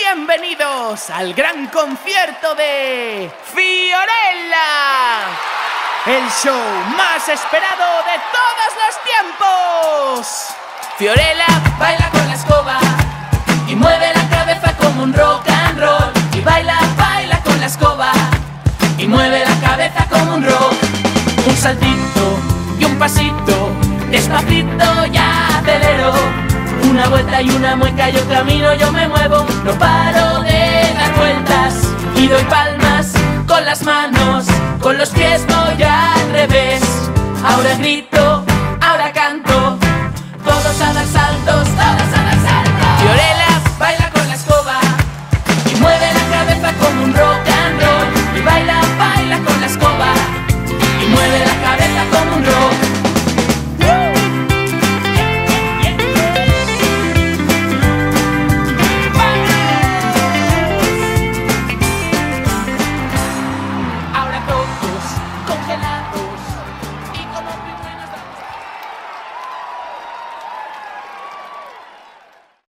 bienvenidos al gran concierto de Fiorella, el show más esperado de todos los tiempos. Fiorella baila con la escoba y mueve la cabeza como un rock and roll. Y baila, baila con la escoba y mueve la cabeza como un rock. Un saltito y un pasito, despacito ya acelero. Una vuelta y una mueca, yo camino, yo me muevo. No paro de dar vueltas y doy palmas con las manos, con los pies voy al revés. Ahora grito, ahora canto, todos a dar saltos.